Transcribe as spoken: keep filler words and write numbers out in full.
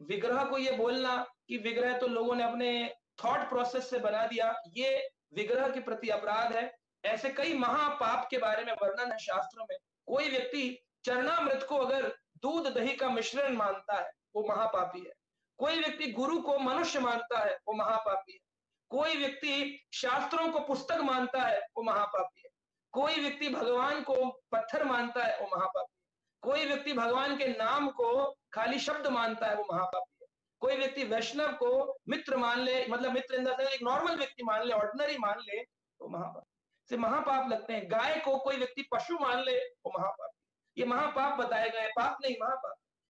विग्रह को ये बोलना कि विग्रह तो लोगों ने अपने थॉट प्रोसेस से बना दिया, ये विग्रह के प्रति अपराध है। ऐसे कई महापाप के बारे में वर्णन है शास्त्रों में। कोई व्यक्ति चरणामृत को अगर दूध दही का मिश्रण मानता है, वो महापापी है। कोई व्यक्ति गुरु को मनुष्य मानता है, वो महापापी है। कोई व्यक्ति शास्त्रों को पुस्तक मानता है, वो महापापी है। कोई व्यक्ति भगवान को पत्थर मानता है, वो महापापी है। कोई व्यक्ति भगवान के नाम को खाली शब्द मानता है, वो महापापी है। कोई व्यक्ति वैष्णव को मित्र मान ले, मतलब मित्र इन द सेंस एक नॉर्मल व्यक्ति मान ले, ऑर्डिनरी मान ले, तो महापाप से महापाप लगते हैं। गाय को कोई व्यक्ति पशु मान ले, वो महापाप। ये महापाप बताए गए, पाप नहीं महापाप।